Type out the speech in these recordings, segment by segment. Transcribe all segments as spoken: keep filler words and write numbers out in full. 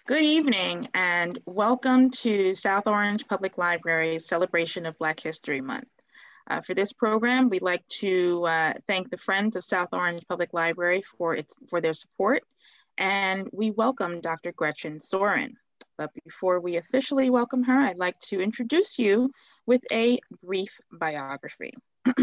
Good evening and welcome to South Orange Public Library's celebration of Black History Month. Uh, for this program, we'd like to uh, thank the Friends of South Orange Public Library for, its, for their support, and we welcome Doctor Gretchen Sorin. But before we officially welcome her, I'd like to introduce you with a brief biography.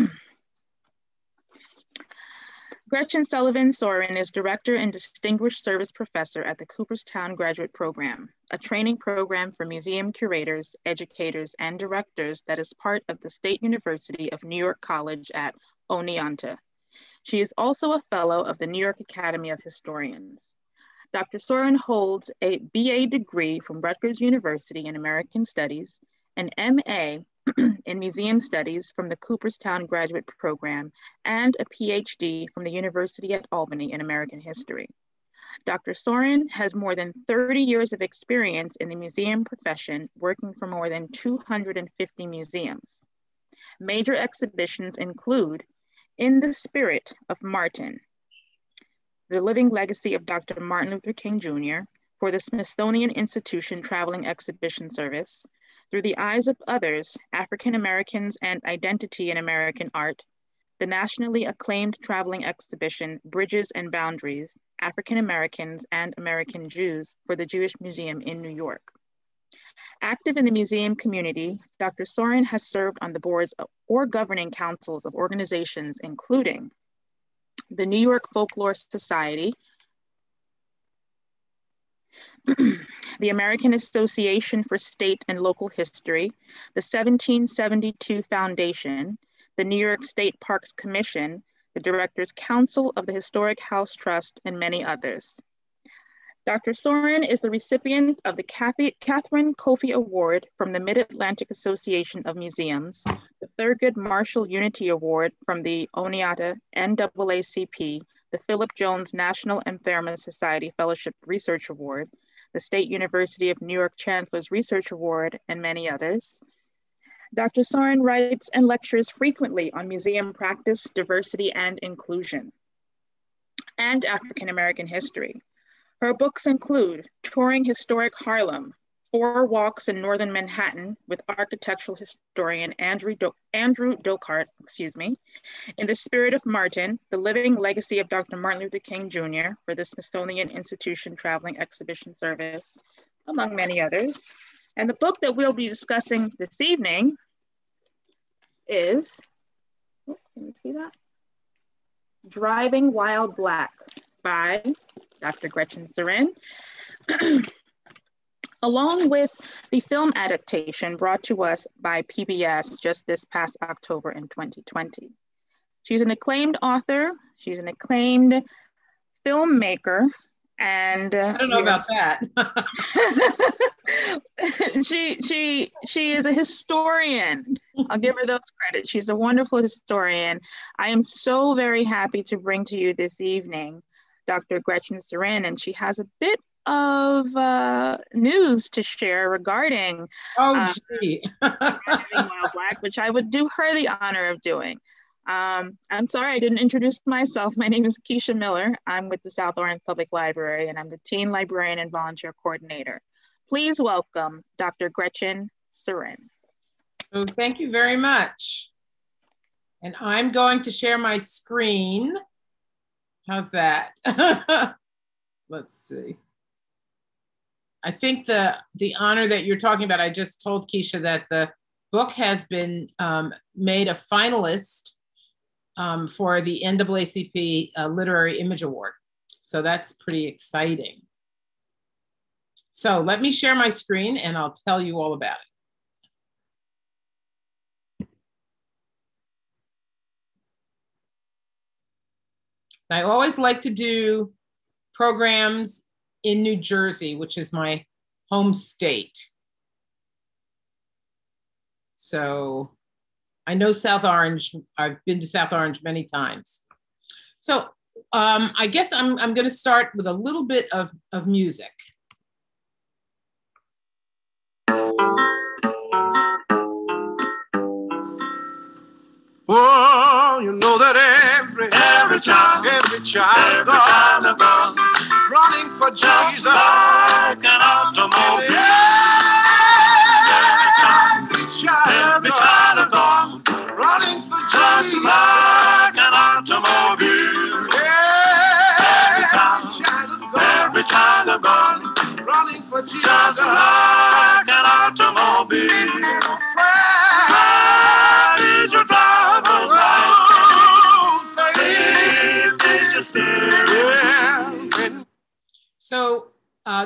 Gretchen Sorin is Director and Distinguished Service Professor at the Cooperstown Graduate Program, a training program for museum curators, educators, and directors that is part of the State University of New York College at Oneonta. She is also a Fellow of the New York Academy of Historians. Doctor Sorin holds a B A degree from Rutgers University in American Studies, an M A in Museum Studies from the Cooperstown Graduate Program, and a P H D from the University at Albany in American History. Doctor Sorin has more than thirty years of experience in the museum profession, working for more than two hundred fifty museums. Major exhibitions include In the Spirit of Martin, The Living Legacy of Doctor Martin Luther King Junior for the Smithsonian Institution Traveling Exhibition Service, Through the Eyes of Others, African Americans and Identity in American Art, the nationally acclaimed traveling exhibition, Bridges and Boundaries, African Americans and American Jews for the Jewish Museum in New York. Active in the museum community, Doctor Sorin has served on the boards or governing councils of organizations including the New York Folklore Society, the American Association for State and Local History, the seventeen seventy-two Foundation, the New York State Parks Commission, the Directors Council of the Historic House Trust, and many others. Doctor Sorin is the recipient of the Kathy, Catherine Kofi Award from the Mid-Atlantic Association of Museums, the Thurgood Marshall Unity Award from the Oneonta N double A C P, the Philip Jones National and Fairman Society Fellowship Research Award, the State University of New York Chancellor's Research Award, and many others. Doctor Sorin writes and lectures frequently on museum practice, diversity, and inclusion, and African American history. Her books include Touring Historic Harlem, Four Walks in Northern Manhattan with architectural historian Andrew, Do Andrew Dokart, excuse me, In the Spirit of Martin, The Living Legacy of Doctor Martin Luther King Junior for the Smithsonian Institution Traveling Exhibition Service, among many others. And the book that we'll be discussing this evening is, oh, can you see that? Driving While Black by Doctor Gretchen Sorin. Along with the film adaptation brought to us by P B S just this past October in twenty twenty. She's an acclaimed author, she's an acclaimed filmmaker, and uh, I don't know about that. she, she, she is a historian. I'll give her those credits. She's a wonderful historian. I am so very happy to bring to you this evening Doctor Gretchen Sorin, and she has a bit of uh, news to share regarding oh, uh, gee. Driving While Black, which I would do her the honor of doing. Um, I'm sorry I didn't introduce myself. My name is Keisha Miller. I'm with the South Orange Public Library, and I'm the Teen Librarian and Volunteer Coordinator. Please welcome Doctor Gretchen Sorin. Oh, thank you very much. And I'm going to share my screen. How's that? Let's see. I think the, the honor that you're talking about, I just told Keisha that the book has been um, made a finalist um, for the N double A C P uh, Literary Image Award. So that's pretty exciting. So let me share my screen and I'll tell you all about it. I always like to do programs in New Jersey, which is my home state. So I know South Orange, I've been to South Orange many times. So um, I guess I'm, I'm gonna start with a little bit of, of music. Oh, you know that every, every child, every child, every child of God, running for Jesus, like an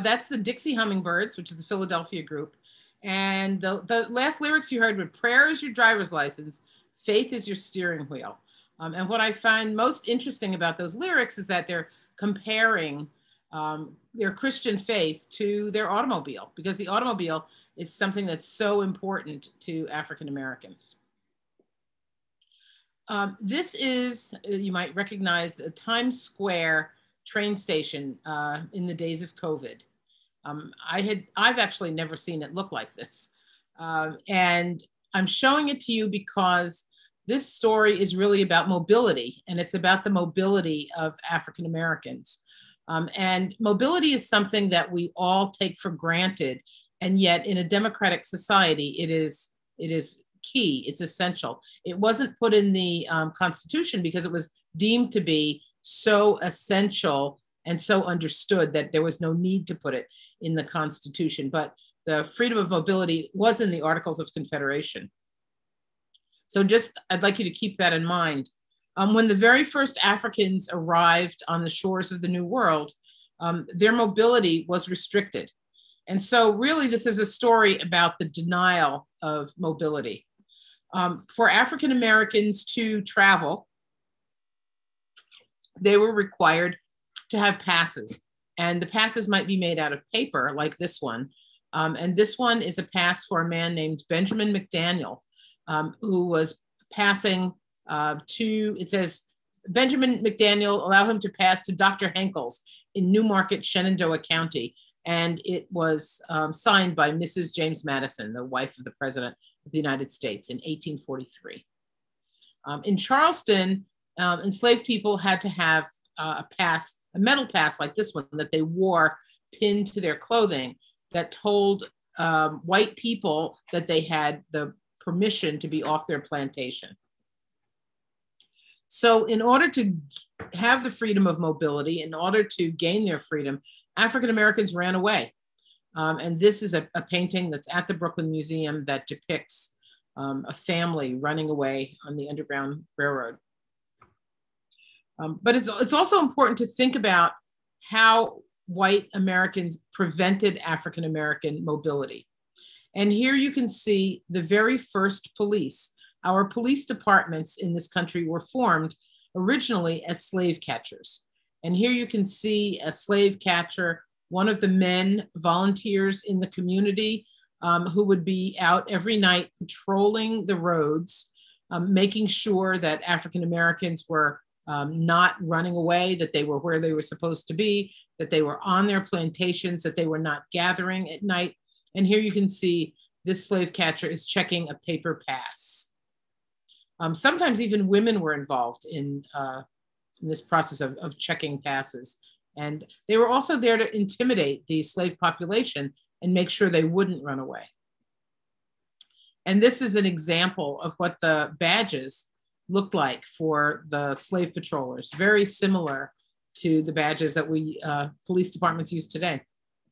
that's the Dixie Hummingbirds, which is the Philadelphia group. And the, the last lyrics you heard were, prayer is your driver's license, faith is your steering wheel. Um, and what I find most interesting about those lyrics is that they're comparing um, their Christian faith to their automobile, because the automobile is something that's so important to African Americans. Um, this is, you might recognize, the Times Square train station uh, in the days of COVID. Um, I had, I've actually never seen it look like this. Um, and I'm showing it to you because this story is really about mobility, and it's about the mobility of African Americans. Um, and mobility is something that we all take for granted, and yet in a democratic society, it is, it is key, it's essential. It wasn't put in the um, Constitution because it was deemed to be so essential and so understood that there was no need to put it in the Constitution. But the freedom of mobility was in the Articles of Confederation. So just, I'd like you to keep that in mind. Um, when the very first Africans arrived on the shores of the New World, um, their mobility was restricted. And so really this is a story about the denial of mobility. Um, for African Americans to travel, they were required to have passes. And the passes might be made out of paper like this one. Um, and this one is a pass for a man named Benjamin McDaniel, um, who was passing uh, to, it says, Benjamin McDaniel, allow him to pass to Doctor Henkel's in Newmarket, Shenandoah County. And it was um, signed by Missus James Madison, the wife of the President of the United States, in eighteen forty-three. Um, in Charleston, um, enslaved people had to have uh, a pass, a metal pass like this one that they wore pinned to their clothing that told um, white people that they had the permission to be off their plantation. So in order to have the freedom of mobility, in order to gain their freedom, African Americans ran away. Um, and this is a, a painting that's at the Brooklyn Museum that depicts um, a family running away on the Underground Railroad. Um, but it's, it's also important to think about how white Americans prevented African American mobility. And here you can see the very first police. Our police departments in this country were formed originally as slave catchers. And here you can see a slave catcher, one of the men volunteers in the community um, who would be out every night patrolling the roads, um, making sure that African Americans were um, not running away, that they were where they were supposed to be, that they were on their plantations, that they were not gathering at night. And here you can see this slave catcher is checking a paper pass. Um, sometimes even women were involved in, uh, in this process of, of checking passes. And they were also there to intimidate the slave population and make sure they wouldn't run away. And this is an example of what the badges looked like for the slave patrollers, very similar to the badges that we uh, police departments use today.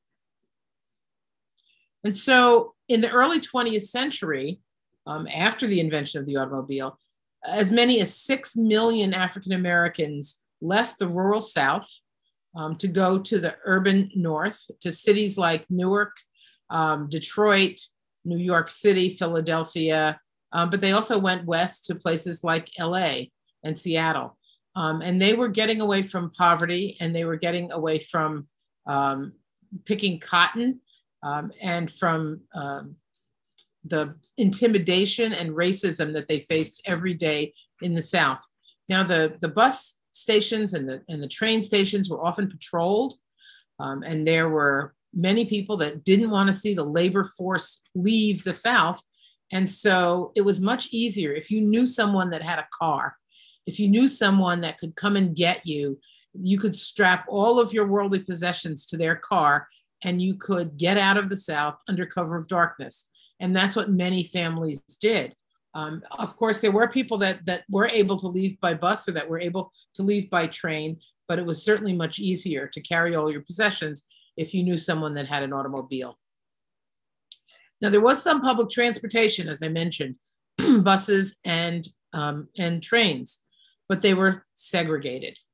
And so in the early twentieth century, um, after the invention of the automobile, as many as six million African Americans left the rural South um, to go to the urban North, to cities like Newark, um, Detroit, New York City, Philadelphia, um, but they also went west to places like L A and Seattle. Um, and they were getting away from poverty, and they were getting away from um, picking cotton um, and from um, the intimidation and racism that they faced every day in the South. Now, the, the bus stations and the, and the train stations were often patrolled, um, and there were many people that didn't want to see the labor force leave the South. And so it was much easier if you knew someone that had a car, if you knew someone that could come and get you, you could strap all of your worldly possessions to their car and you could get out of the South under cover of darkness. And that's what many families did. Um, of course, there were people that, that were able to leave by bus or that were able to leave by train, but it was certainly much easier to carry all your possessions if you knew someone that had an automobile. Now, there was some public transportation, as I mentioned, buses and, um, and trains, but they were segregated.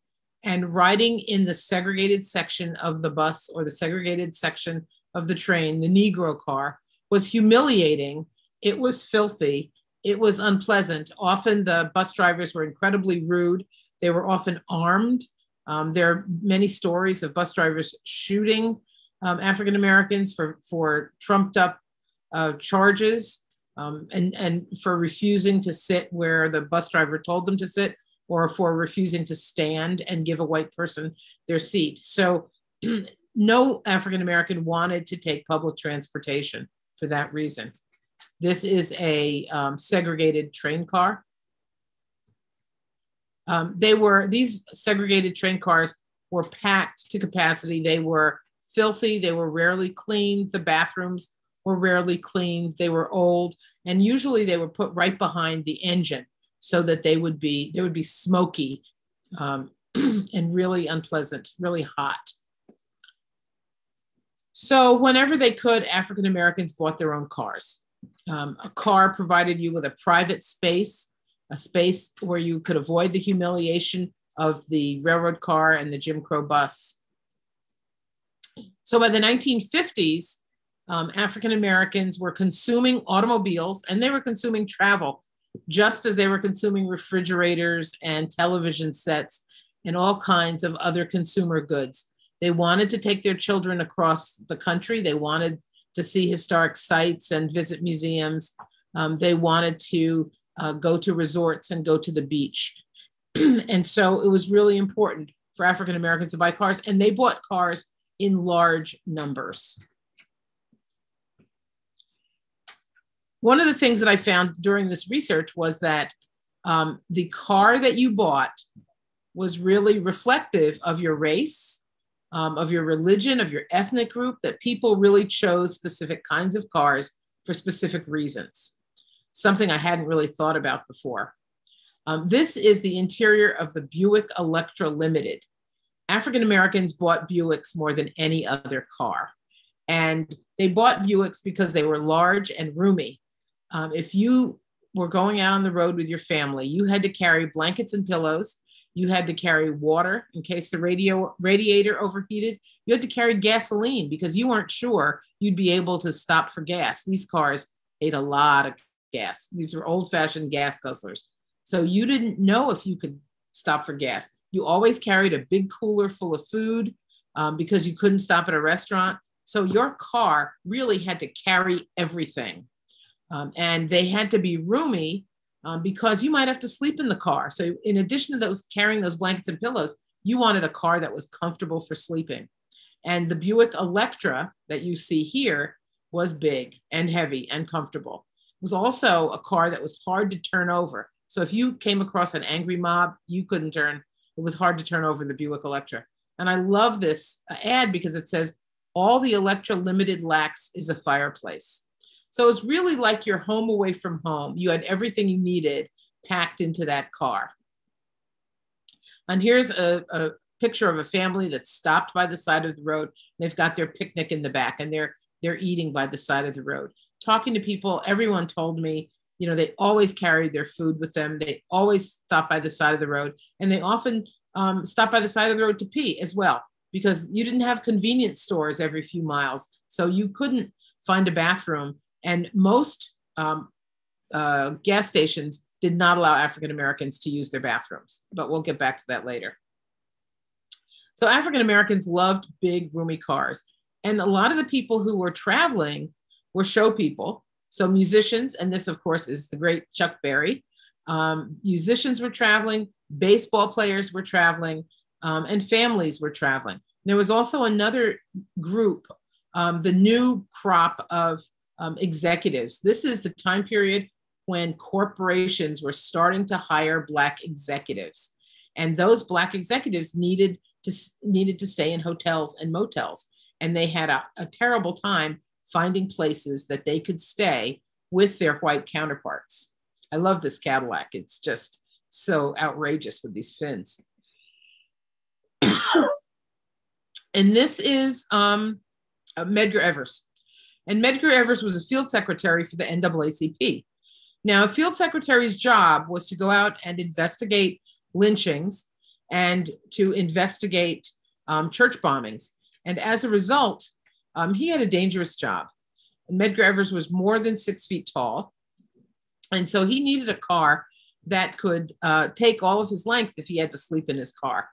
and riding in the segregated section of the bus or the segregated section of the train, the Negro car, was humiliating. It was filthy. It was unpleasant. Often the bus drivers were incredibly rude. They were often armed. Um, there are many stories of bus drivers shooting um, African Americans for, for trumped up uh, charges um, and, and for refusing to sit where the bus driver told them to sit, or for refusing to stand and give a white person their seat. So no African American wanted to take public transportation for that reason. This is a um, segregated train car. Um, they were, these segregated train cars were packed to capacity. They were filthy. They were rarely cleaned. The bathrooms were rarely cleaned. They were old. And usually they were put right behind the engine so that they would be, they would be smoky um, and really unpleasant, really hot. So whenever they could, African Americans bought their own cars. Um, a car provided you with a private space, a space where you could avoid the humiliation of the railroad car and the Jim Crow bus. So by the nineteen fifties, um, African Americans were consuming automobiles and they were consuming travel, just as they were consuming refrigerators and television sets and all kinds of other consumer goods. They wanted to take their children across the country. They wanted to see historic sites and visit museums. Um, they wanted to uh, go to resorts and go to the beach. And so it was really important for African Americans to buy cars, and they bought cars in large numbers. One of the things that I found during this research was that um, the car that you bought was really reflective of your race, um, of your religion, of your ethnic group, that people really chose specific kinds of cars for specific reasons. Something I hadn't really thought about before. Um, this is the interior of the Buick Electra Limited. African Americans bought Buicks more than any other car. And they bought Buicks because they were large and roomy. Um, if you were going out on the road with your family, you had to carry blankets and pillows. You had to carry water in case the radio, radiator overheated. You had to carry gasoline because you weren't sure you'd be able to stop for gas. These cars ate a lot of gas. These were old-fashioned gas guzzlers. So you didn't know if you could stop for gas. You always carried a big cooler full of food um, because you couldn't stop at a restaurant. So your car really had to carry everything. Um, and they had to be roomy um, because you might have to sleep in the car. So in addition to those carrying those blankets and pillows, you wanted a car that was comfortable for sleeping. And the Buick Electra that you see here was big and heavy and comfortable. It was also a car that was hard to turn over. So if you came across an angry mob, you couldn't turn. It was hard to turn over the Buick Electra. And I love this ad because it says, all the Electra Limited lacks is a fireplace. So it's really like your home away from home. You had everything you needed packed into that car. And here's a, a picture of a family that's stopped by the side of the road. They've got their picnic in the back and they're, they're eating by the side of the road. Talking to people, everyone told me, you know, they always carried their food with them. They always stopped by the side of the road, and they often um, stopped by the side of the road to pee as well, because you didn't have convenience stores every few miles. So you couldn't find a bathroom. And most um, uh, gas stations did not allow African Americans to use their bathrooms, but we'll get back to that later. So African Americans loved big, roomy cars. And a lot of the people who were traveling were show people. So musicians, and this of course is the great Chuck Berry, um, musicians were traveling, baseball players were traveling, um, and families were traveling. There was also another group, um, the new crop of um, executives. This is the time period when corporations were starting to hire Black executives. And those Black executives needed to, needed to stay in hotels and motels. And they had a, a terrible time finding places that they could stay with their white counterparts. I love this Cadillac. It's just so outrageous with these fins. And this is um, uh, Medgar Evers. And Medgar Evers was a field secretary for the N double A C P. Now, a field secretary's job was to go out and investigate lynchings and to investigate um, church bombings. And as a result, um, he had a dangerous job. And Medgar Evers was more than six feet tall. And so he needed a car that could uh, take all of his length if he had to sleep in his car.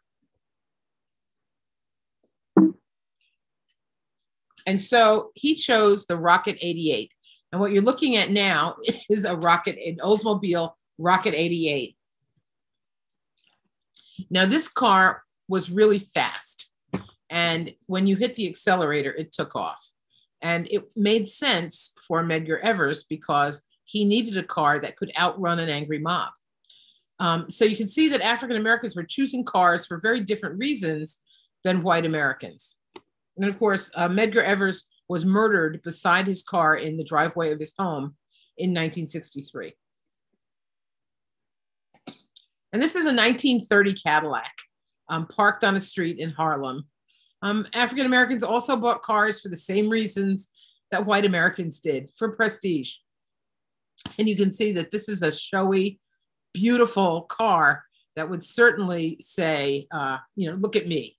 And so he chose the Rocket eighty-eight. And what you're looking at now is a Rocket, an Oldsmobile Rocket eighty-eight. Now this car was really fast. And when you hit the accelerator, it took off. And it made sense for Medgar Evers because he needed a car that could outrun an angry mob. Um, so you can see that African Americans were choosing cars for very different reasons than white Americans. And of course, uh, Medgar Evers was murdered beside his car in the driveway of his home in nineteen sixty-three. And this is a nineteen thirty Cadillac um, parked on a street in Harlem. Um, African Americans also bought cars for the same reasons that white Americans did, for prestige. And you can see that this is a showy, beautiful car that would certainly say, uh, you know, look at me.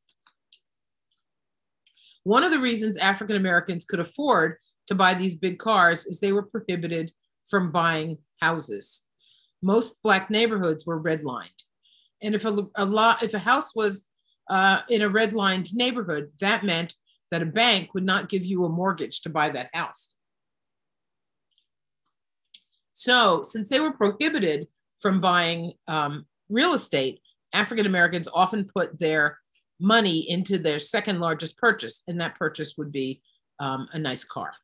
One of the reasons African Americans could afford to buy these big cars is they were prohibited from buying houses. Most Black neighborhoods were redlined. And if a, a lot, if a house was uh, in a redlined neighborhood, that meant that a bank would not give you a mortgage to buy that house. So since they were prohibited from buying um, real estate, African Americans often put their money into their second largest purchase, and that purchase would be um, a nice car.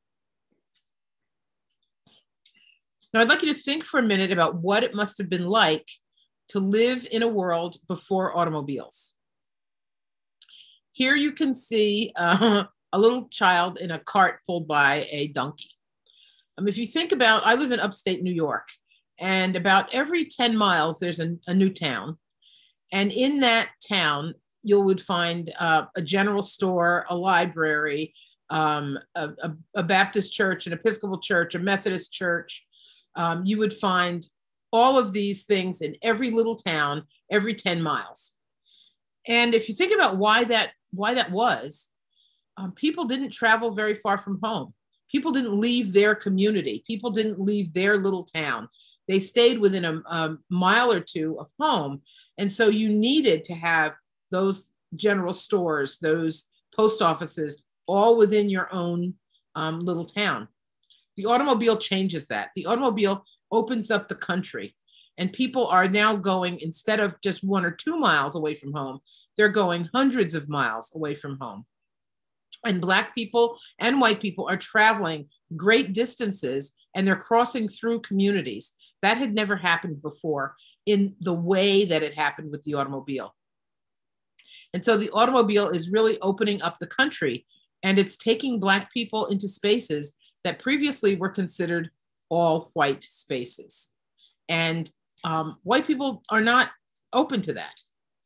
Now, I'd like you to think for a minute about what it must have been like to live in a world before automobiles. Here you can see uh, a little child in a cart pulled by a donkey. Um, if you think about, I live in upstate New York, and about every ten miles, there's a, a new town. And in that town, you would find uh, a general store, a library, um, a, a, a Baptist church, an Episcopal church, a Methodist church. Um, you would find all of these things in every little town, every ten miles. And if you think about why that, why that was, um, people didn't travel very far from home. People didn't leave their community. People didn't leave their little town. They stayed within a, a mile or two of home. And so you needed to have those general stores, those post offices, all within your own um, little town. The automobile changes that. The automobile opens up the country, and people are now going, instead of just one or two miles away from home, they're going hundreds of miles away from home. And Black people and white people are traveling great distances, and they're crossing through communities. That had never happened before in the way that it happened with the automobile. And so the automobile is really opening up the country, and it's taking Black people into spaces that previously were considered all white spaces. And um, white people are not open to that.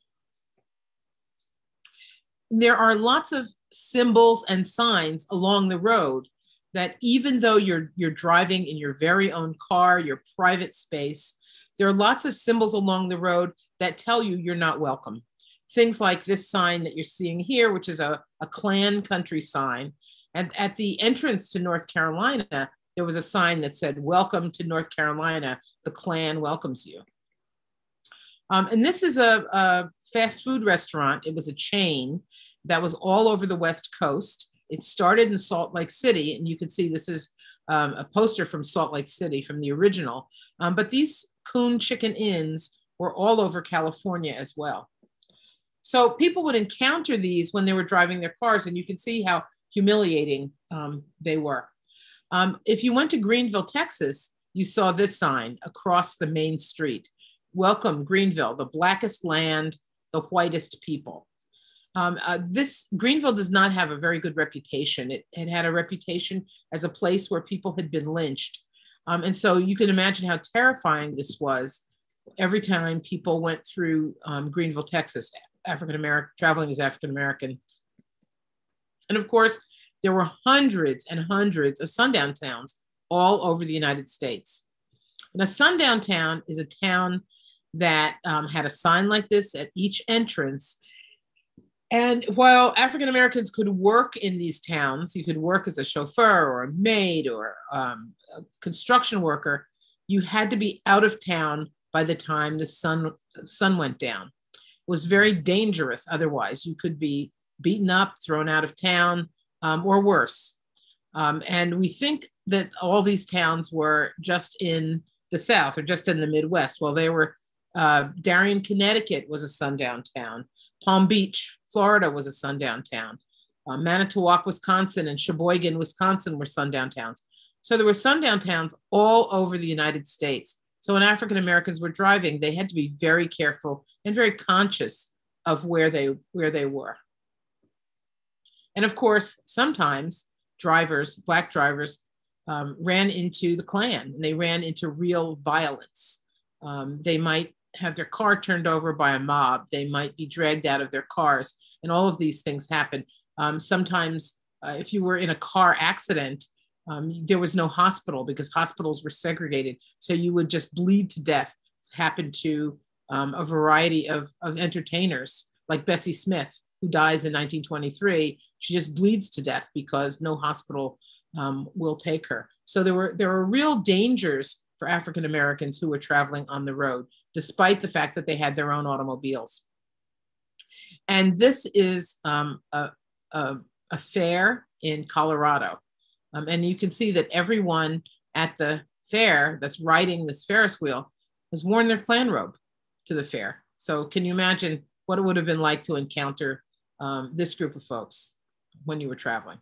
There are lots of symbols and signs along the road that even though you're, you're driving in your very own car, your private space, there are lots of symbols along the road that tell you you're not welcome. Things like this sign that you're seeing here, which is a, a Klan country sign. And at the entrance to North Carolina, there was a sign that said, "Welcome to North Carolina, the Klan welcomes you." Um, and this is a, a fast food restaurant. It was a chain that was all over the West Coast. It started in Salt Lake City, and you can see this is um, a poster from Salt Lake City from the original. Um, but these Coon Chicken Inns were all over California as well. So people would encounter these when they were driving their cars, and you can see how humiliating um, they were. Um, if you went to Greenville, Texas, you saw this sign across the main street: "Welcome Greenville, the blackest land, the whitest people." Um, uh, this Greenville does not have a very good reputation. It, it had a reputation as a place where people had been lynched. Um, and so you can imagine how terrifying this was every time people went through um, Greenville, Texas, African-American, traveling as African-Americans. And of course, there were hundreds and hundreds of sundown towns all over the United States. And a sundown town is a town that um, had a sign like this at each entrance. And while African Americans could work in these towns, you could work as a chauffeur or a maid or um, a construction worker, you had to be out of town by the time the sun, sun went down. It was very dangerous otherwise. You could be beaten up, thrown out of town, um, or worse. Um, and we think that all these towns were just in the South or just in the Midwest. Well, they were, uh, Darien, Connecticut was a sundown town. Palm Beach, Florida was a sundown town. Uh, Manitowoc, Wisconsin, and Sheboygan, Wisconsin were sundown towns. So there were sundown towns all over the United States. So when African Americans were driving, they had to be very careful and very conscious of where they, where they were. And of course, sometimes drivers, Black drivers, um, ran into the Klan, and they ran into real violence. Um, they might have their car turned over by a mob. They might be dragged out of their cars, and all of these things happen. Um, sometimes uh, if you were in a car accident, um, there was no hospital because hospitals were segregated. So you would just bleed to death. It's happened to um, a variety of, of entertainers like Bessie Smith, who dies in nineteen twenty-three. She just bleeds to death because no hospital um, will take her. So there were, there were real dangers for African Americans who were traveling on the road, despite the fact that they had their own automobiles. And this is um, a, a, a fair in Colorado. Um, and you can see that everyone at the fair that's riding this Ferris wheel has worn their Klan robe to the fair. So can you imagine what it would have been like to encounter um, this group of folks when you were traveling?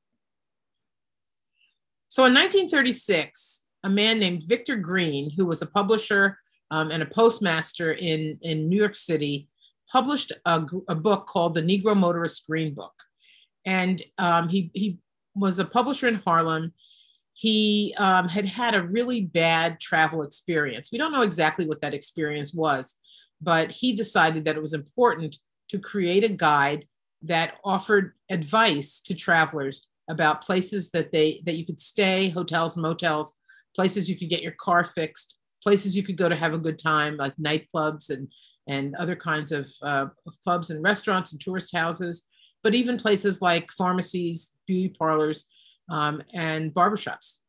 So in nineteen thirty-six, a man named Victor Green, who was a publisher um, and a postmaster in, in New York City, published a, a book called The Negro Motorist Green Book. And um, he, he was a publisher in Harlem. He um, had had a really bad travel experience. We don't know exactly what that experience was, but he decided that it was important to create a guide that offered advice to travelers about places that they that you could stay, hotels, motels, places you could get your car fixed, places you could go to have a good time, like nightclubs and, and other kinds of, uh, of clubs and restaurants and tourist houses, but even places like pharmacies, beauty parlors, um, and barbershops.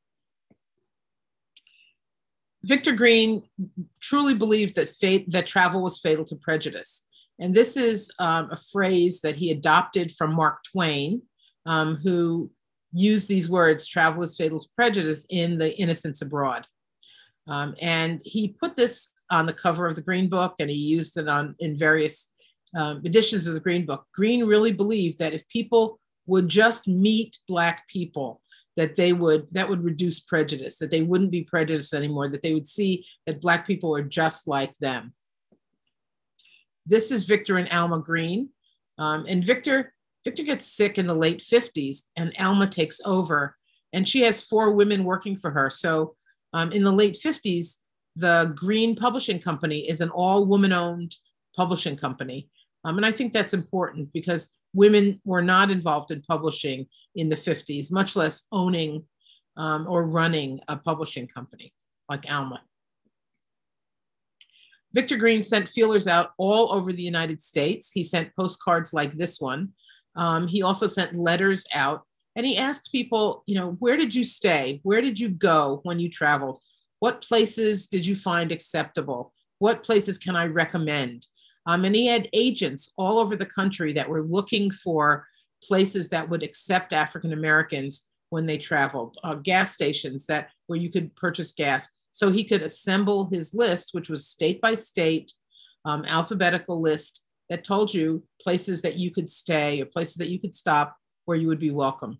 Victor Green truly believed that, fate, that travel was fatal to prejudice. And this is um, a phrase that he adopted from Mark Twain, um, who used these words, travel is fatal to prejudice, in The Innocents Abroad. Um, and he put this on the cover of the Green Book, and he used it on in various um, editions of the Green Book. Green really believed that if people would just meet Black people, that they would, that would reduce prejudice, that they wouldn't be prejudiced anymore, that they would see that Black people are just like them. This is Victor and Alma Green. Um, and Victor, Victor gets sick in the late fifties, and Alma takes over, and she has four women working for her. So um, in the late fifties, the Green Publishing Company is an all woman-owned publishing company. Um, and I think that's important because women were not involved in publishing in the fifties, much less owning um, or running a publishing company like Alma. Victor Green sent feelers out all over the United States. He sent postcards like this one. Um, he also sent letters out, and he asked people, you know, where did you stay? Where did you go when you traveled? What places did you find acceptable? What places can I recommend? Um, and he had agents all over the country that were looking for places that would accept African Americans when they traveled, uh, gas stations that where you could purchase gas. So he could assemble his list, which was state by state, um, alphabetical list that told you places that you could stay or places that you could stop where you would be welcome.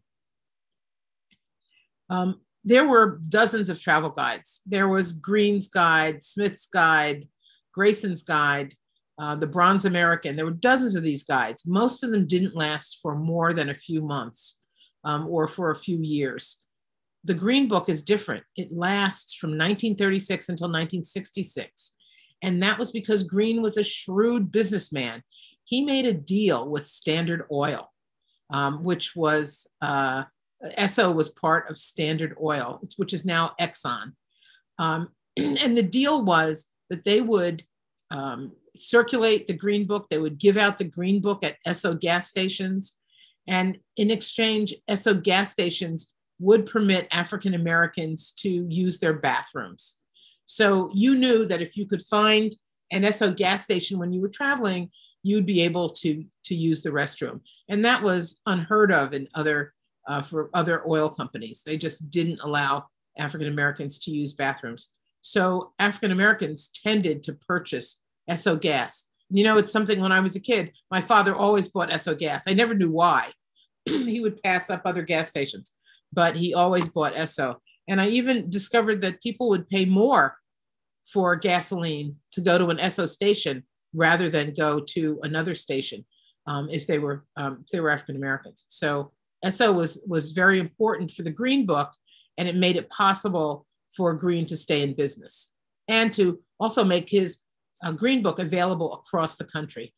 Um, there were dozens of travel guides. There was Green's Guide, Smith's Guide, Grayson's Guide, uh, the Bronze American. There were dozens of these guides. Most of them didn't last for more than a few months um, or for a few years. The Green Book is different. It lasts from nineteen thirty-six until nineteen sixty-six. And that was because Green was a shrewd businessman. He made a deal with Standard Oil, um, which was, uh, Esso was part of Standard Oil, which is now Exxon. Um, and the deal was that they would um, circulate the Green Book. They would give out the Green Book at Esso gas stations. And in exchange, Esso gas stations would permit African Americans to use their bathrooms. So you knew that if you could find an Esso gas station when you were traveling, you'd be able to, to use the restroom. And that was unheard of in other, uh, for other oil companies. They just didn't allow African Americans to use bathrooms. So African Americans tended to purchase Esso gas. You know, it's something when I was a kid, my father always bought Esso gas. I never knew why. He would pass up other gas stations, but he always bought Esso. And I even discovered that people would pay more for gasoline to go to an Esso station rather than go to another station um, if they were um, if they were African Americans. So Esso was was very important for the Green Book, and it made it possible for Green to stay in business and to also make his uh, Green Book available across the country.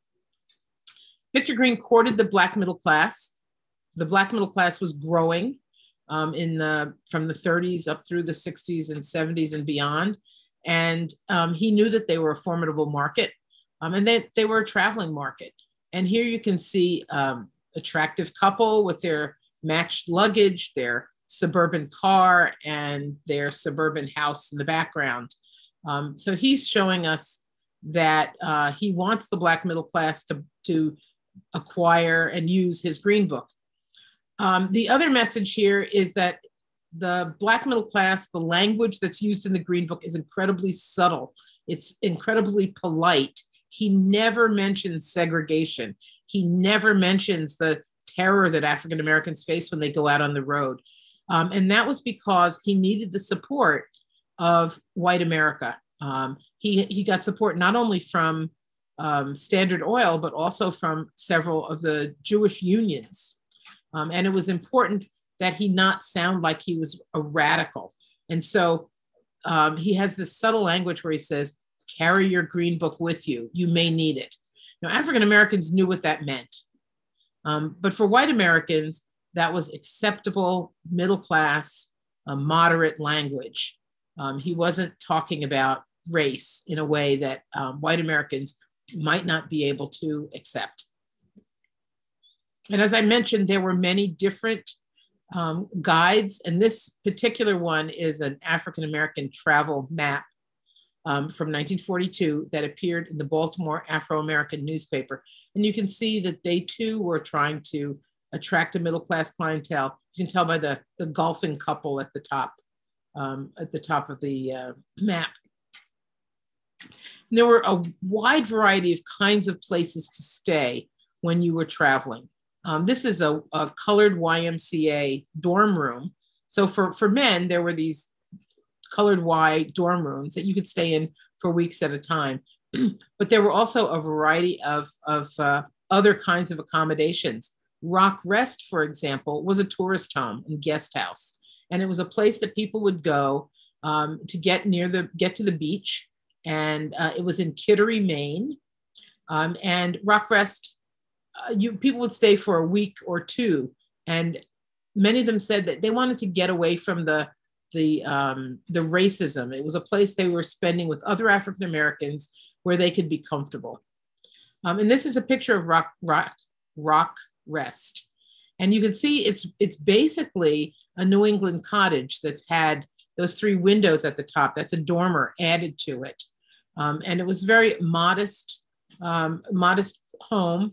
Victor Green courted the Black middle class. The Black middle class was growing um, in the, from the thirties up through the sixties and seventies and beyond. And um, he knew that they were a formidable market um, and that they, they were a traveling market. And here you can see um, attractive couple with their matched luggage, their suburban car, and their suburban house in the background. Um, so he's showing us that uh, he wants the Black middle class to, to acquire and use his Green Book. Um, the other message here is that the Black middle class, the language that's used in the Green Book is incredibly subtle. It's incredibly polite. He never mentions segregation. He never mentions the terror that African Americans face when they go out on the road. Um, and that was because he needed the support of white America. Um, he, he got support not only from um, Standard Oil, but also from several of the Jewish unions. Um, and it was important that he not sound like he was a radical. And so um, he has this subtle language where he says, carry your Green Book with you. You may need it. Now, African Americans knew what that meant. Um, but for white Americans, that was acceptable, middle class, uh, moderate language. Um, he wasn't talking about race in a way that um, white Americans might not be able to accept. And as I mentioned, there were many different um, guides, and this particular one is an African-American travel map um, from nineteen forty-two that appeared in the Baltimore Afro-American newspaper. And you can see that they too were trying to attract a middle-class clientele. You can tell by the, the golfing couple at the top, um, at the top of the uh, map. And there were a wide variety of kinds of places to stay when you were traveling. Um, this is a, a colored Y M C A dorm room. So for, for men, there were these colored Y dorm rooms that you could stay in for weeks at a time. But there were also a variety of, of uh, other kinds of accommodations. Rock Rest, for example, was a tourist home and guest house. And it was a place that people would go um, to get near the, get to the beach. And uh, it was in Kittery, Maine. Um, and Rock Rest, Uh, you, people would stay for a week or two, and many of them said that they wanted to get away from the, the, um, the racism. It was a place they were spending with other African Americans where they could be comfortable. Um, and this is a picture of Rock, Rock, Rock Rest. And you can see it's, it's basically a New England cottage that's had those three windows at the top. That's a dormer added to it. Um, and it was very modest, um, modest home.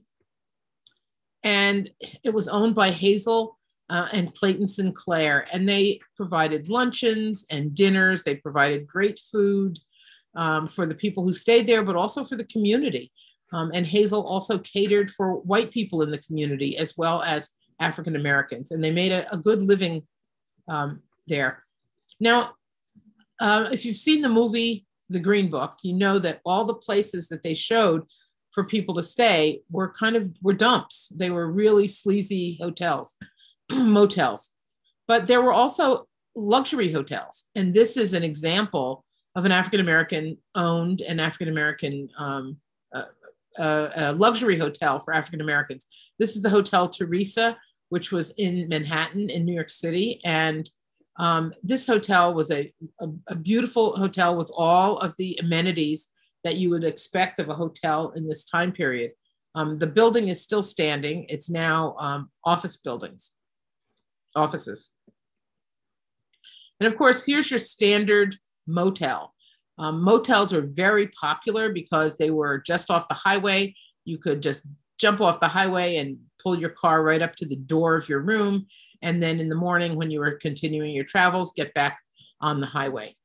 And it was owned by Hazel uh, and Clayton Sinclair. And they provided luncheons and dinners. They provided great food um, for the people who stayed there, but also for the community. Um, and Hazel also catered for white people in the community as well as African Americans. And they made a, a good living um, there. Now, uh, if you've seen the movie, The Green Book, you know that all the places that they showed for people to stay were kind of, were dumps. They were really sleazy hotels, motels. But there were also luxury hotels. And this is an example of an African-American owned and African-American um, uh, uh, uh, luxury hotel for African-Americans. This is the Hotel Teresa, which was in Manhattan in New York City. And um, this hotel was a, a, a beautiful hotel with all of the amenities that you would expect of a hotel in this time period. Um, the building is still standing. It's now um, office buildings, offices. And of course, here's your standard motel. Um, motels were very popular because they were just off the highway. You could just jump off the highway and pull your car right up to the door of your room. And then in the morning, when you were continuing your travels, get back on the highway.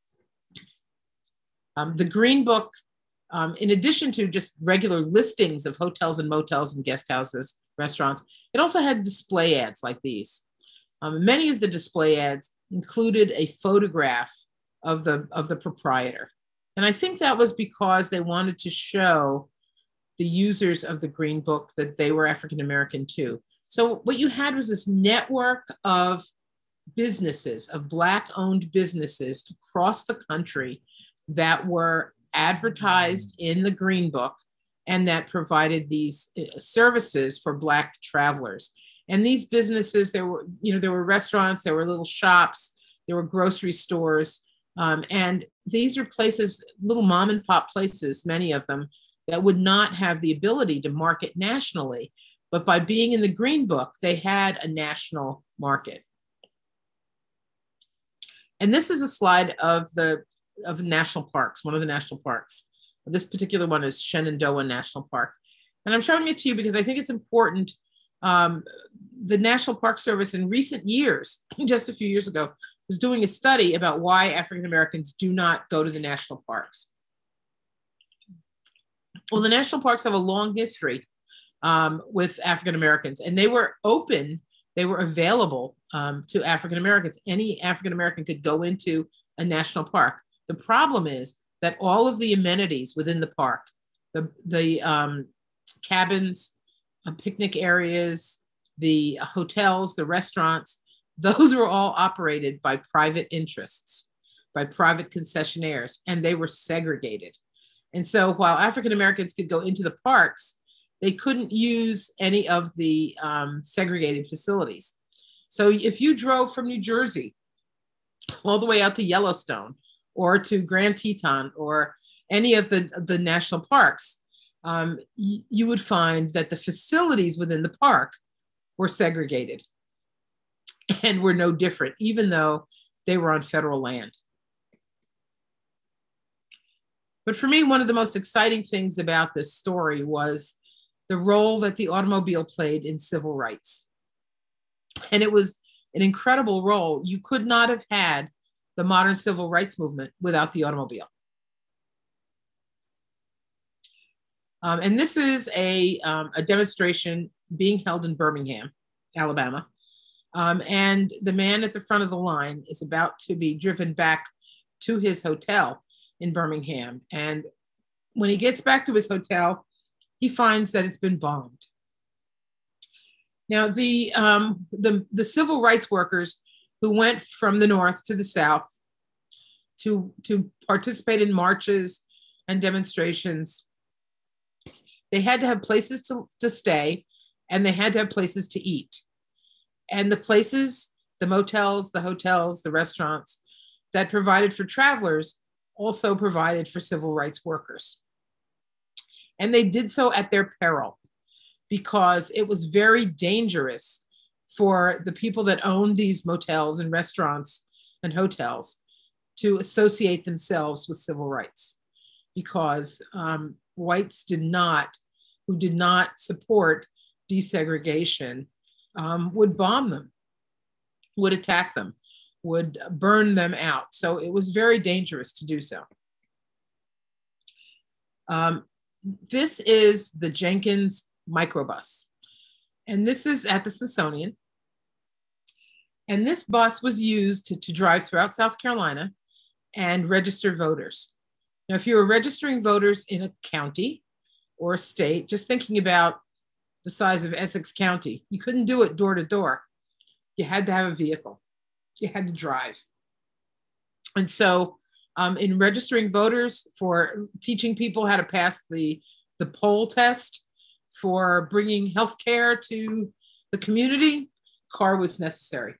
Um, the Green Book, um, in addition to just regular listings of hotels and motels and guest houses, restaurants, it also had display ads like these. Um, many of the display ads included a photograph of the, of the proprietor. And I think that was because they wanted to show the users of the Green Book that they were African-American too. So what you had was this network of businesses, of Black-owned businesses across the country that were advertised in the Green Book and that provided these services for Black travelers. And these businesses, there were, you know, there were restaurants, there were little shops, there were grocery stores, um, and these are places, little mom and pop places, many of them, that would not have the ability to market nationally, but by being in the Green Book, they had a national market. And this is a slide of the of national parks, one of the national parks. This particular one is Shenandoah National Park. And I'm showing it to you because I think it's important. Um, the National Park Service in recent years, just a few years ago, was doing a study about why African Americans do not go to the national parks. Well, the national parks have a long history um, with African Americans, and they were open, they were available um, to African Americans. Any African American could go into a national park. The problem is that all of the amenities within the park, the, the um, cabins, uh, picnic areas, the hotels, the restaurants, those were all operated by private interests, by private concessionaires, and they were segregated. And so while African Americans could go into the parks, they couldn't use any of the um, segregated facilities. So if you drove from New Jersey all the way out to Yellowstone or to Grand Teton or any of the, the national parks, um, y- you would find that the facilities within the park were segregated and were no different, even though they were on federal land. But for me, one of the most exciting things about this story was the role that the automobile played in civil rights. And it was an incredible role. You could not have had the modern civil rights movement without the automobile. Um, and this is a, um, a demonstration being held in Birmingham, Alabama. Um, and the man at the front of the line is about to be driven back to his hotel in Birmingham. And when he gets back to his hotel, he finds that it's been bombed. Now, the, um, the, the civil rights workers who went from the North to the South to, to participate in marches and demonstrations, they had to have places to, to stay, and they had to have places to eat. And the places, the motels, the hotels, the restaurants that provided for travelers also provided for civil rights workers. And they did so at their peril, because it was very dangerous for the people that owned these motels and restaurants and hotels to associate themselves with civil rights, because um, whites did not, who did not support desegregation, um, would bomb them, would attack them, would burn them out. So it was very dangerous to do so. Um, this is the Jenkins microbus. And this is at the Smithsonian. And this bus was used to, to drive throughout South Carolina and register voters. Now, if you were registering voters in a county or a state, just thinking about the size of Essex County, you couldn't do it door to door. You had to have a vehicle. You had to drive. And so um, in registering voters, for teaching people how to pass the, the poll test, for bringing healthcare to the community, car was necessary.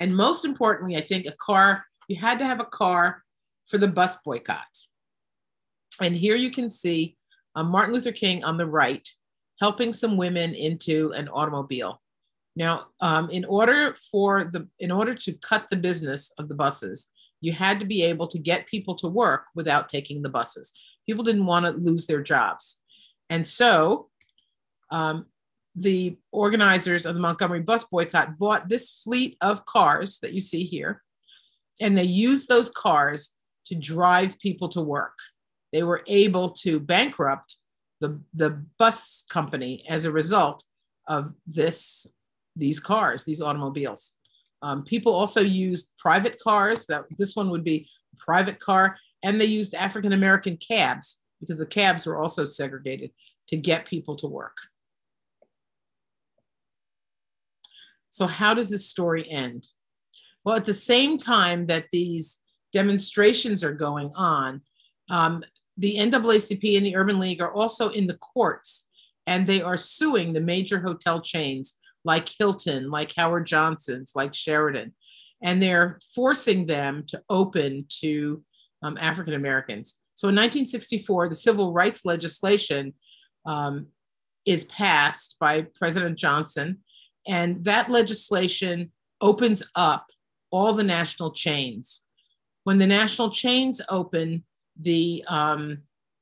And most importantly, I think a car, you had to have a car for the bus boycott. And here you can see uh, Martin Luther King on the right, helping some women into an automobile. Now, um, in order for the, in order to cut the business of the buses, you had to be able to get people to work without taking the buses. People didn't want to lose their jobs. And so um, the organizers of the Montgomery bus boycott bought this fleet of cars that you see here, and they used those cars to drive people to work. They were able to bankrupt the, the bus company as a result of this, these cars, these automobiles. Um, people also used private cars. That this one would be a private car, and they used African-American cabs because the cabs were also segregated to get people to work. So how does this story end? Well, at the same time that these demonstrations are going on, um, the N double A C P and the Urban League are also in the courts, and they are suing the major hotel chains like Hilton, like Howard Johnson's, like Sheraton, and they're forcing them to open to um, African Americans. So in nineteen sixty-four, the civil rights legislation um, is passed by President Johnson, and that legislation opens up all the national chains. When the national chains open, the um,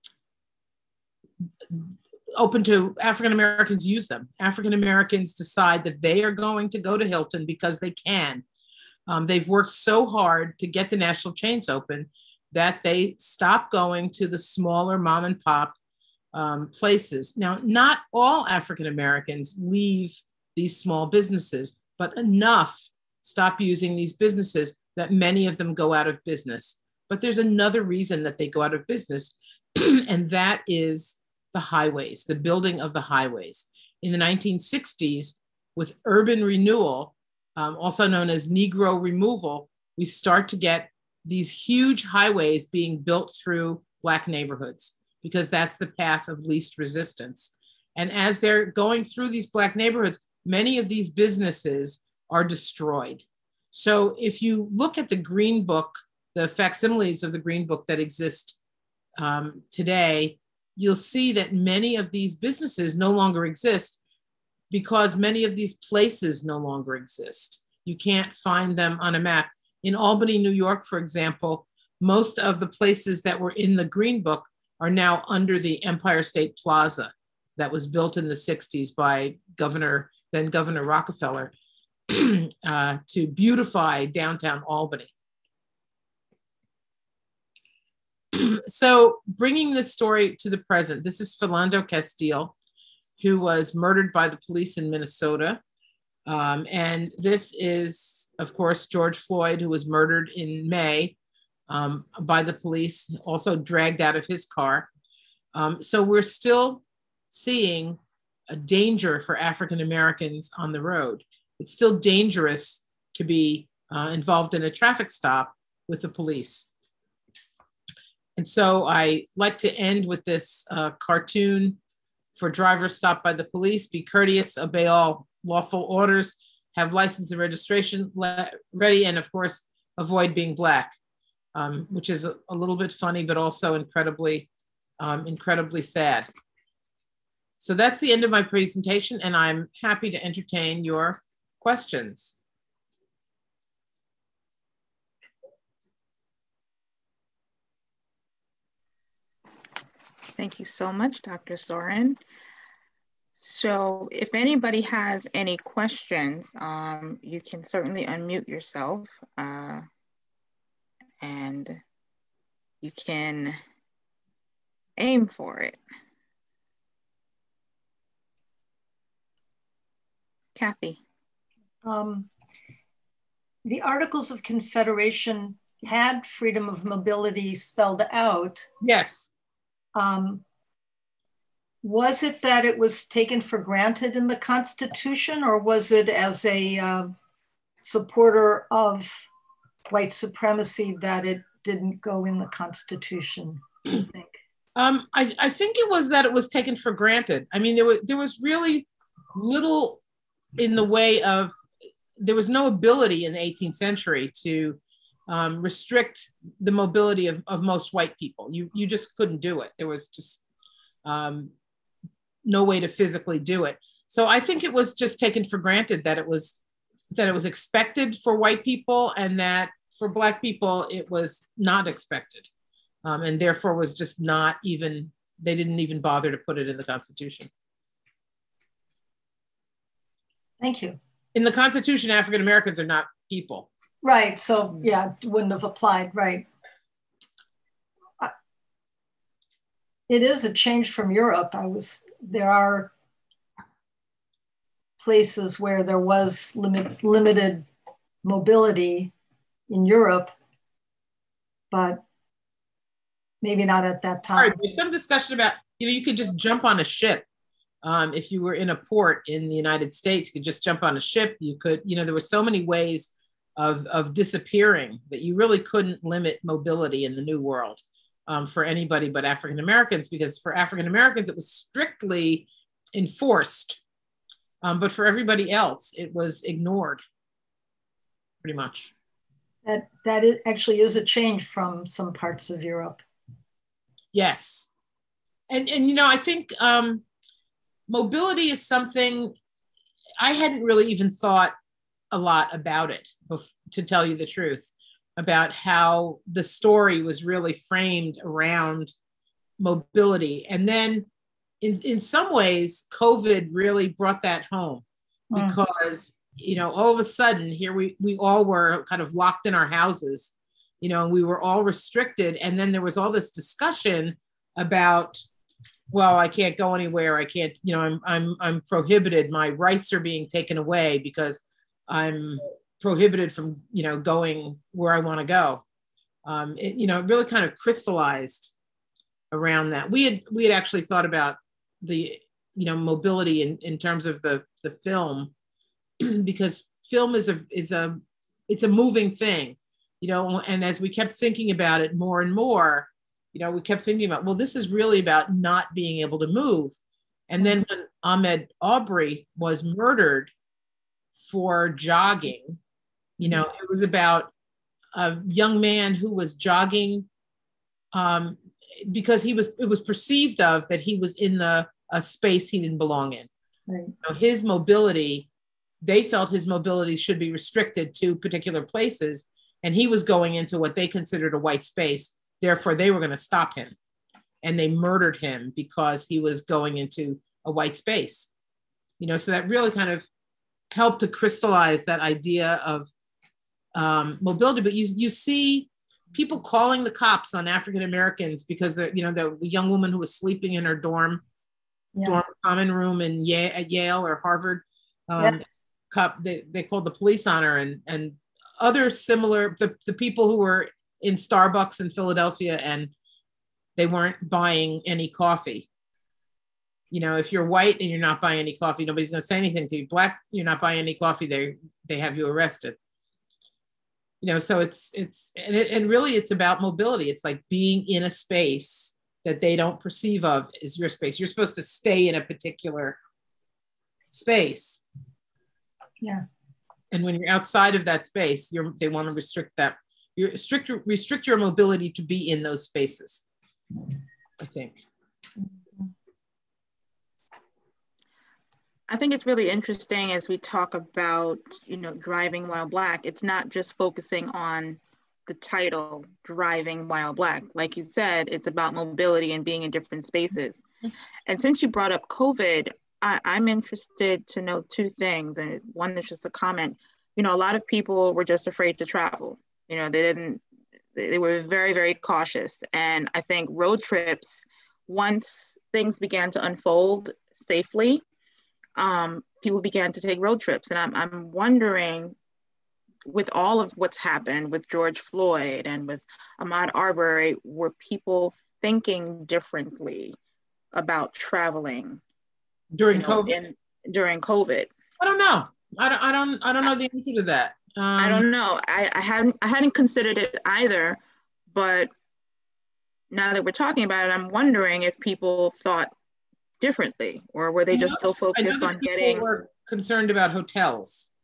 open to African Americans use them. African Americans decide that they are going to go to Hilton because they can. Um, they've worked so hard to get the national chains open that they stop going to the smaller mom and pop um, places. Now, not all African Americans leave these small businesses, but enough stop using these businesses that many of them go out of business. But there's another reason that they go out of business, and that is the highways, the building of the highways. In the nineteen sixties, with urban renewal, um, also known as Negro removal, we start to get these huge highways being built through Black neighborhoods because that's the path of least resistance. And as they're going through these Black neighborhoods, many of these businesses are destroyed. So if you look at the Green Book, the facsimiles of the Green Book that exist um, today, you'll see that many of these businesses no longer exist because many of these places no longer exist. You can't find them on a map. In Albany, New York, for example, most of the places that were in the Green Book are now under the Empire State Plaza that was built in the sixties by Governor, then Governor Rockefeller, uh, to beautify downtown Albany. So bringing this story to the present, this is Philando Castile, who was murdered by the police in Minnesota. Um, and this is, of course, George Floyd, who was murdered in May um, by the police, also dragged out of his car. Um, so we're still seeing a danger for African Americans on the road. It's still dangerous to be uh, involved in a traffic stop with the police. And so I like to end with this uh, cartoon for drivers stopped by the police: be courteous, obey all lawful orders, have license and registration ready, and of course, avoid being Black, um, which is a, a little bit funny, but also incredibly, um, incredibly sad. So that's the end of my presentation, and I'm happy to entertain your questions. Thank you so much, Doctor Sorin. So if anybody has any questions, um, you can certainly unmute yourself uh, and you can aim for it. Kathy. Um, the Articles of Confederation had freedom of mobility spelled out. Yes. Um, was it that it was taken for granted in the Constitution, or was it as a uh, supporter of white supremacy that it didn't go in the Constitution, do you think? Um, I, I think it was that it was taken for granted. I mean, there was, there was really little in the way of there was no ability in the eighteenth century to um, restrict the mobility of, of most white people. You, you just couldn't do it. There was just um, no way to physically do it. So I think it was just taken for granted that it was that it was expected for white people, and that for Black people it was not expected, um, and therefore was just not even, they didn't even bother to put it in the Constitution. Thank you. In the Constitution, African Americans are not people. Right, so yeah, it wouldn't have applied, right. It is a change from Europe. I was, there are places where there was limit, limited mobility in Europe, but maybe not at that time. Right. There's some discussion about, you know, you could just jump on a ship. Um, if you were in a port in the United States, you could just jump on a ship. You could, you know, there were so many ways of, of disappearing that you really couldn't limit mobility in the New World um, for anybody but African Americans, because for African Americans, it was strictly enforced. Um, but for everybody else, it was ignored, pretty much. That, that is, actually is a change from some parts of Europe. Yes. And, and you know, I think um, mobility is something, I hadn't really even thought a lot about it, to tell you the truth, about how the story was really framed around mobility. And then in, in some ways, COVID really brought that home, because, you know, all of a sudden here we, we all were kind of locked in our houses, you know, and we were all restricted. And then there was all this discussion about, well, I can't go anywhere. I can't, you know, I'm, I'm, I'm prohibited. My rights are being taken away because I'm prohibited from, you know, going where I want to go. Um, it, you know, it really kind of crystallized around that. We had, we had actually thought about the, you know, mobility in, in terms of the, the film, because film is a, is a, it's a moving thing, you know, and as we kept thinking about it more and more, you know, we kept thinking about, well, this is really about not being able to move. And then when Ahmaud Arbery was murdered for jogging, you know, it was about a young man who was jogging um, because he was, it was perceived of that he was in the a space he didn't belong in. Right. You know, his mobility, they felt his mobility should be restricted to particular places, and he was going into what they considered a white space. Therefore, they were going to stop him, and they murdered him because he was going into a white space. You know, so that really kind of helped to crystallize that idea of um, mobility. But you you see people calling the cops on African Americans because the you know the young woman who was sleeping in her dorm yeah. dorm common room in Yale, at Yale or Harvard. Um, yes. Cop, they they called the police on her, and and other similar the the people who were in Starbucks in Philadelphia and they weren't buying any coffee. You know, if you're white and you're not buying any coffee, nobody's going to say anything to you. Black, you're not buying any coffee, they they have you arrested. You know, so it's it's and, it, and really it's about mobility. It's like being in a space that they don't perceive of as your space. You're supposed to stay in a particular space. Yeah. And when you're outside of that space, you're they want to restrict that. You restrict restrict your mobility to be in those spaces, I think. I think it's really interesting as we talk about, you know, driving while Black. It's not just focusing on the title, driving while Black. Like you said, it's about mobility and being in different spaces. And since you brought up COVID, I, I'm interested to know two things. And one is just a comment. You know, a lot of people were just afraid to travel. You know, they didn't, they were very, very cautious. And I think road trips, once things began to unfold safely, um, people began to take road trips. And I'm, I'm wondering, with all of what's happened with George Floyd and with Ahmaud Arbery, were people thinking differently about traveling during you know, COVID? in, during COVID? I don't know. I don't. I don't. I don't know the answer to that. Um, I don't know. I, I hadn't. I hadn't considered it either. But now that we're talking about it, I'm wondering if people thought differently, or were they just so focused on getting? People were concerned about hotels.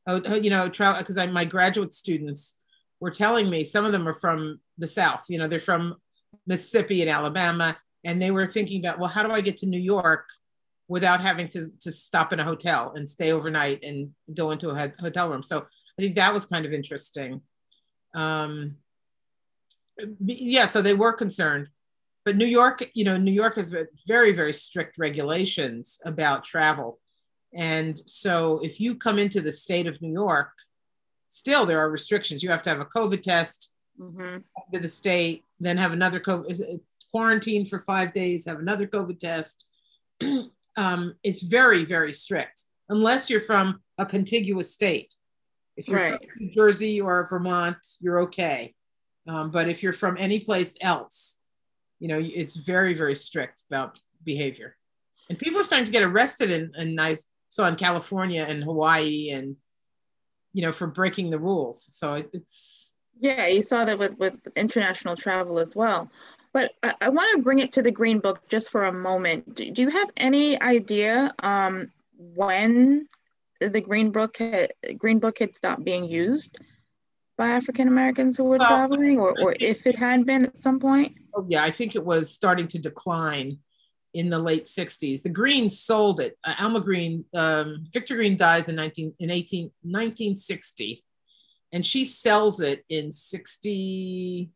Oh, you know, travel, because I my graduate students were telling me, some of them are from the South, you know, they're from Mississippi and Alabama, and they were thinking about, well, how do I get to New York without having to, to stop in a hotel and stay overnight and go into a hotel room? So I think that was kind of interesting. Um, yeah, so they were concerned. But New York, you know, New York has very, very strict regulations about travel. And so if you come into the state of New York, still there are restrictions. You have to have a COVID test mm-hmm. to the state, then have another COVID, quarantine for five days, have another COVID test. um, it's very, very strict, unless you're from a contiguous state. If you're right. from New Jersey or Vermont, you're okay. Um, but if you're from any place else, you know, it's very, very strict about behavior. And people are starting to get arrested in, in nice, so in California and Hawaii and, you know, for breaking the rules. So it, it's. Yeah, you saw that with, with international travel as well. But I, I want to bring it to the Green Book just for a moment. Do, do you have any idea um, when the Green Book had, Green Book had stopped being used by African Americans who were well, traveling, or, or if it had been at some point? Oh, yeah, I think it was starting to decline in the late sixties. The Greens sold it. Uh, Alma Green, um, Victor Green dies in nineteen in eighteen nineteen sixty, and she sells it in sixty-three,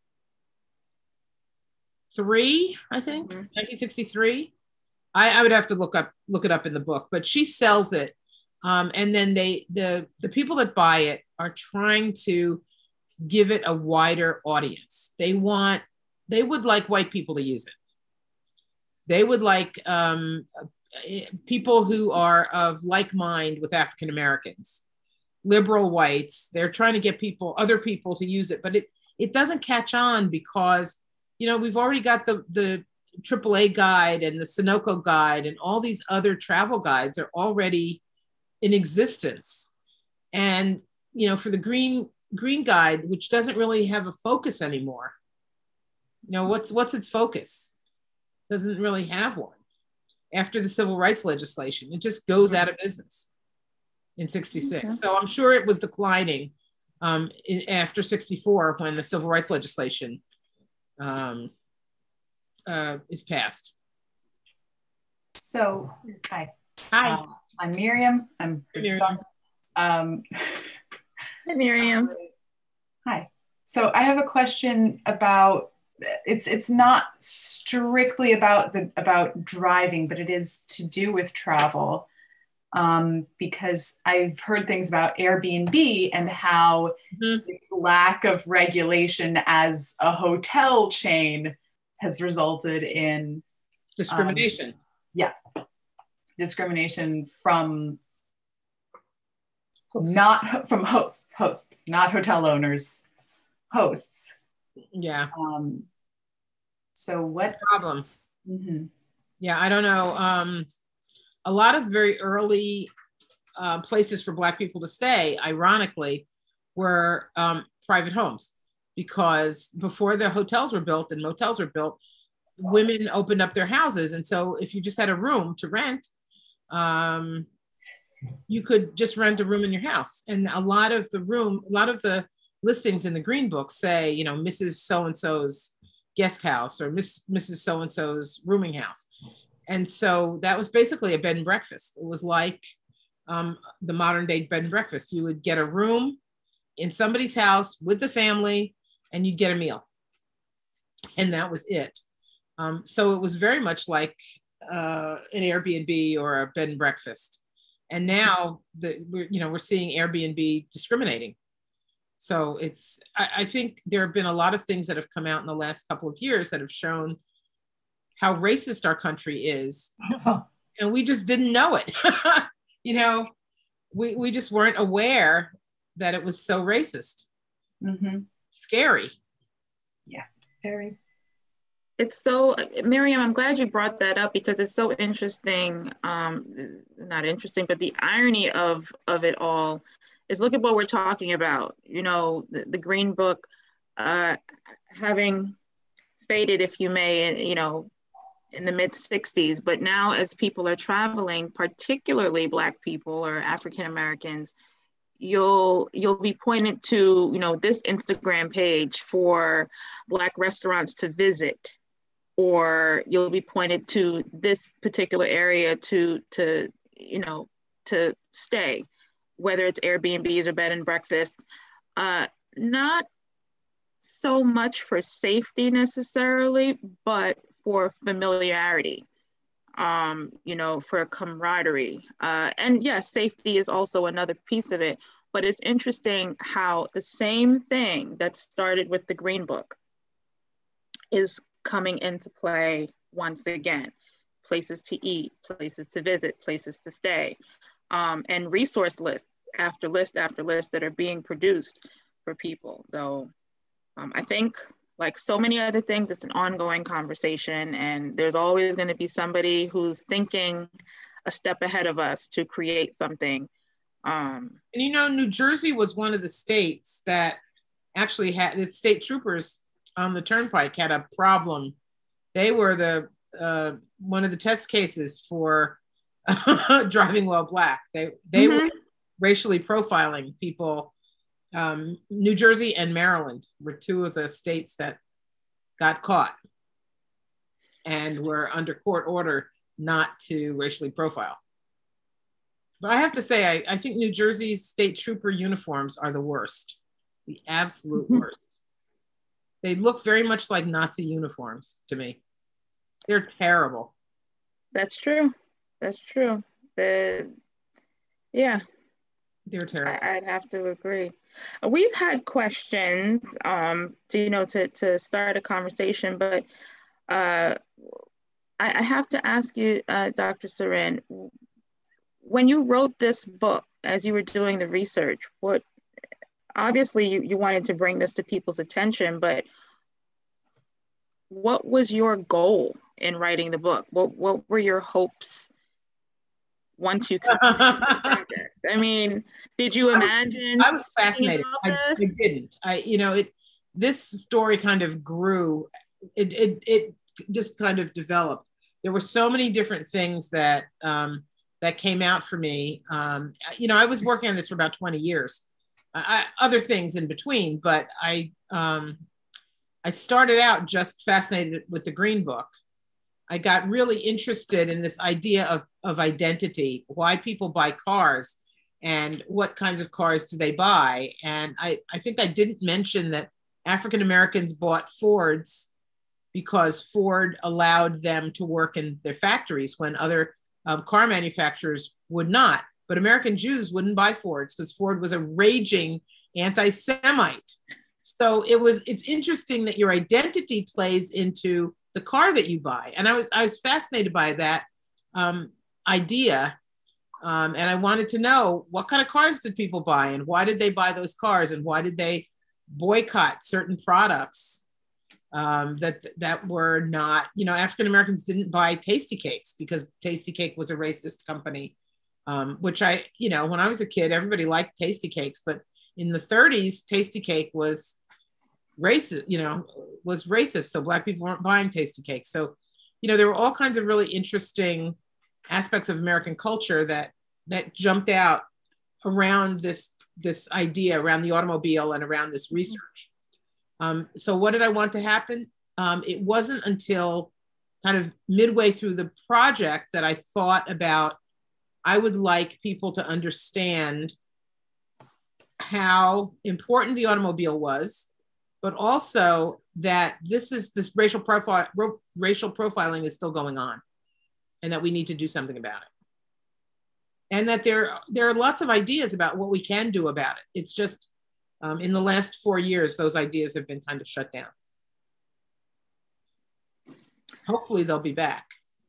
I think, mm-hmm. nineteen sixty-three. I, I would have to look up look it up in the book, but she sells it, um, and then they the the people that buy it are trying to give it a wider audience. They want they would like white people to use it. They would like um, people who are of like mind with African Americans, liberal whites. They're trying to get people, other people to use it, but it it doesn't catch on because, you know, we've already got the the triple A guide and the Sunoco guide and all these other travel guides are already in existence. And, you know, for the green green guide, which doesn't really have a focus anymore, you know, what's what's its focus? Doesn't really have one. After the civil rights legislation, it just goes out of business in sixty-six. Okay. So I'm sure it was declining um, in, after sixty-four when the civil rights legislation um, uh, is passed. So, hi. Hi. Uh, I'm Miriam. I'm Hi, Miriam. Um, Hi, Miriam. Hi. So I have a question about, it's it's not strictly about the about driving, but it is to do with travel. Um, because I've heard things about Airbnb and how mm-hmm. its lack of regulation as a hotel chain has resulted in discrimination. Um, yeah, discrimination from hosts. not from hosts, hosts, not hotel owners, hosts. Yeah. Um, so what problem? Mm-hmm. Yeah, I don't know. Um, a lot of very early uh, places for Black people to stay, ironically, were um, private homes, because before the hotels were built and motels were built, women opened up their houses. And so if you just had a room to rent, um, you could just rent a room in your house. And a lot of the room, a lot of the listings in the Green Book say, you know, Missus So-and-so's guest house or Miss Missus So-and-so's rooming house. And so that was basically a bed and breakfast. It was like um, the modern day bed and breakfast. You would get a room in somebody's house with the family and you'd get a meal. And that was it. Um, so it was very much like uh, an Airbnb or a bed and breakfast. And now the, we're, you know, we're seeing Airbnb discriminating. So it's, I, I think there have been a lot of things that have come out in the last couple of years that have shown how racist our country is. And we just didn't know it. You know, we, we just weren't aware that it was so racist. Mm-hmm. Scary. Yeah, very. It's so, Miriam, I'm glad you brought that up because it's so interesting, um, not interesting, but the irony of, of it all is look at what we're talking about. You know, the, the Green Book uh, having faded, if you may, you know, in the mid sixties, but now as people are traveling, particularly Black people or African Americans, you'll you'll be pointed to, you know, this Instagram page for Black restaurants to visit, or you'll be pointed to this particular area to to you know to stay, whether it's Airbnbs or bed and breakfast. Uh, not so much for safety necessarily, but for familiarity, um, you know, for camaraderie. Uh, and yes, safety is also another piece of it, but it's interesting how the same thing that started with the Green Book is coming into play once again. Places to eat, places to visit, places to stay, um, and resource lists after list after list that are being produced for people. So um, I think, like so many other things, it's an ongoing conversation, and there's always going to be somebody who's thinking a step ahead of us to create something. Um, and you know, New Jersey was one of the states that actually had its state troopers on the turnpike had a problem. They were the uh, one of the test cases for driving while Black. They they mm-hmm. were racially profiling people. Um, New Jersey and Maryland were two of the states that got caught and were under court order not to racially profile. But I have to say, I, I think New Jersey's state trooper uniforms are the worst, the absolute mm-hmm. worst. They look very much like Nazi uniforms to me. They're terrible. That's true. That's true. The, yeah. They're terrible. I, I'd have to agree. We've had questions, um, to, you know, to, to start a conversation, but uh, I, I have to ask you, uh, Doctor Sorin, when you wrote this book, as you were doing the research, what, obviously you, you wanted to bring this to people's attention, but what was your goal in writing the book? What, what were your hopes once you completed the project? I mean, did you imagine? I was, I was fascinated. I, I didn't. I, you know, it. This story kind of grew. It, it, it just kind of developed. There were so many different things that um, that came out for me. Um, you know, I was working on this for about twenty years. I, other things in between, but I um, I started out just fascinated with the Green Book. I got really interested in this idea of, of identity, why people buy cars and what kinds of cars do they buy. And I, I think I didn't mention that African Americans bought Fords because Ford allowed them to work in their factories when other um, car manufacturers would not. But American Jews wouldn't buy Fords because Ford was a raging anti-Semite. So it was, it's interesting that your identity plays into the car that you buy. And I was, I was fascinated by that um, idea. Um, and I wanted to know what kind of cars did people buy and why did they buy those cars and why did they boycott certain products um, that, that were not, you know, African Americans didn't buy Tasty Cakes because Tasty Cake was a racist company. Um, which I, you know, when I was a kid, everybody liked Tasty Cakes, but in the thirties, Tasty Cake was racist, you know, was racist. So Black people weren't buying Tasty Cakes. So, you know, there were all kinds of really interesting aspects of American culture that, that jumped out around this, this idea, around the automobile and around this research. Um, so what did I want to happen? Um, it wasn't until kind of midway through the project that I thought about, I would like people to understand how important the automobile was, but also that this is this racial profile, racial profiling is still going on, and that we need to do something about it. And that there, there are lots of ideas about what we can do about it. It's just um, in the last four years, those ideas have been kind of shut down. Hopefully they'll be back.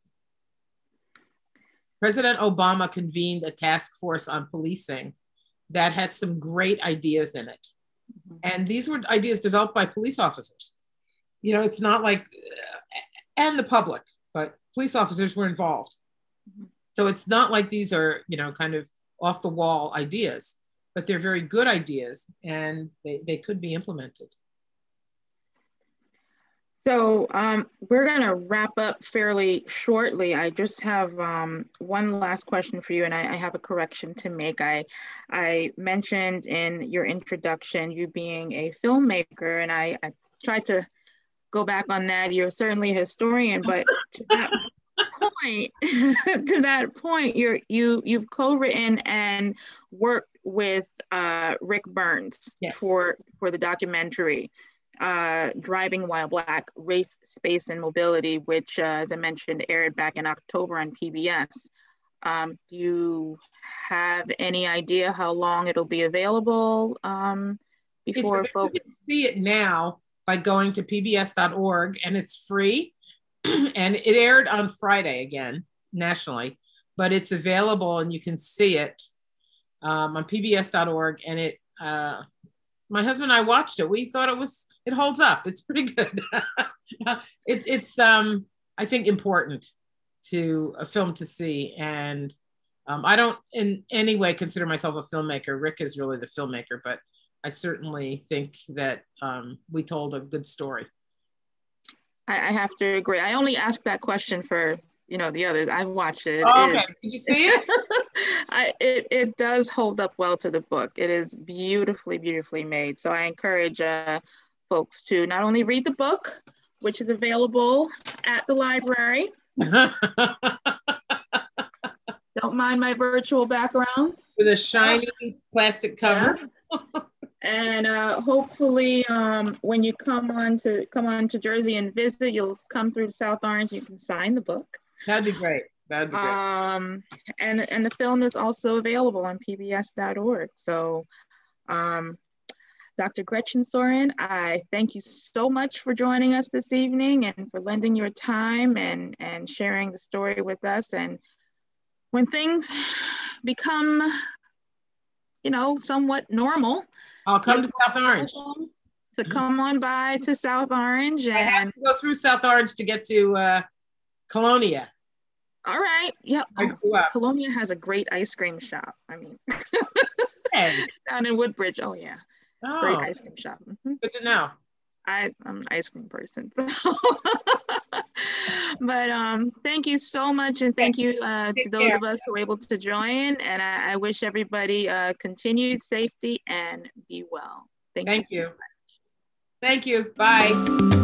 President Obama convened a task force on policing that has some great ideas in it. Mm-hmm. And these were ideas developed by police officers. You know, it's not like, uh, and the public, but police officers were involved. Mm-hmm. So it's not like these are, you know, kind of off the wall ideas, but they're very good ideas and they, they could be implemented. So um, we're going to wrap up fairly shortly. I just have um, one last question for you, and I, I have a correction to make. I, I mentioned in your introduction you being a filmmaker, and I, I tried to go back on that. You're certainly a historian, but to that point, to that point, you're you you've co-written and worked with uh, Ric Burns Yes. for for the documentary. Uh, Driving While Black, Race, Space, and Mobility, which, uh, as I mentioned, aired back in October on P B S. Um, do you have any idea how long it'll be available um, before it's, folks? You can see it now by going to P B S dot org, and it's free. And it aired on Friday again, nationally, but it's available and you can see it um, on P B S dot org. And it, uh, my husband and I watched it. We thought it was, it holds up. It's pretty good. it's, it's um, I think, important to a film to see. And um, I don't in any way consider myself a filmmaker. Ric is really the filmmaker, but I certainly think that um, we told a good story. I, I have to agree. I only asked that question for, you know, the others. I've watched it. Oh, it okay, is, did you see it? I, it, it does hold up well to the book. It is beautifully, beautifully made. So I encourage uh, folks to not only read the book, which is available at the library. Don't mind my virtual background. With a shiny plastic cover. Yeah. And uh, hopefully um, when you come on to come on to Jersey and visit, you'll come through South Orange, you can sign the book. That'd be great. That'd be great. Um, and, and the film is also available on P B S dot org. So um, Doctor Gretchen Sorin, I thank you so much for joining us this evening and for lending your time and, and sharing the story with us. And when things become, you know, somewhat normal, I'll come to South Orange. To come on by to South Orange. And I have to go through South Orange to get to uh, Colonia. All right. Yep. I Oh, grew up. Colonia has a great ice cream shop. I mean, Hey. down in Woodbridge. Oh yeah. Oh, Great ice cream shop. Mm-hmm. good to know. I, I'm an ice cream person. So. But um, thank you so much. And thank you uh, to those of us who were able to join. And I, I wish everybody uh, continued safety and be well. Thank, Thank you. you. So much. Thank you. Bye.